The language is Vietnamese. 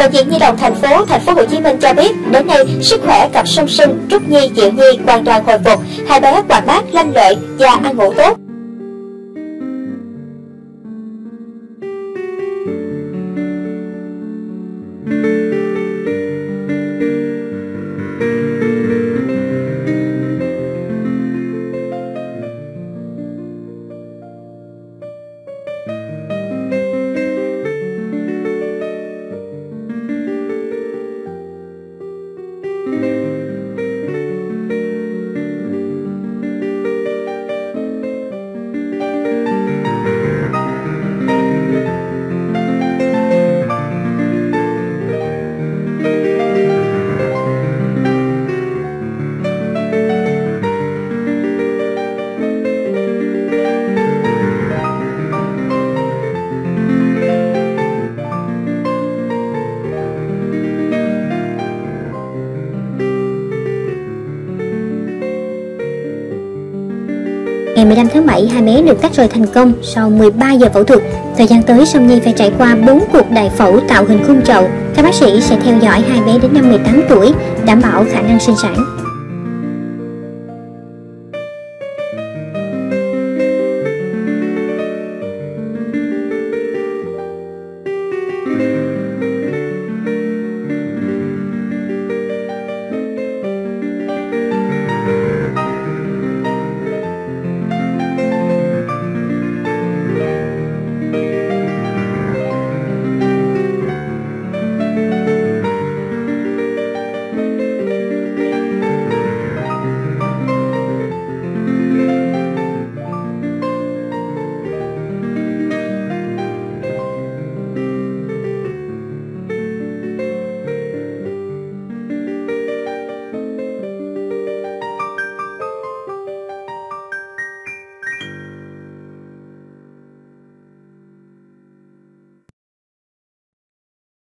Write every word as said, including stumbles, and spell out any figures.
Bệnh viện Nhi đồng thành phố Thành phố Hồ Chí Minh cho biết, đến nay sức khỏe cặp song sinh Trúc Nhi, Diệu Nhi hoàn toàn hồi phục, hai bé hoạt bát, lanh lợi và ăn ngủ tốt. Ngày mười lăm tháng bảy, hai bé được tách rời thành công sau mười ba giờ phẫu thuật. Thời gian tới, Song Nhi phải trải qua bốn cuộc đại phẫu tạo hình khung chậu. Các bác sĩ sẽ theo dõi hai bé đến năm mười tám tuổi, đảm bảo khả năng sinh sản.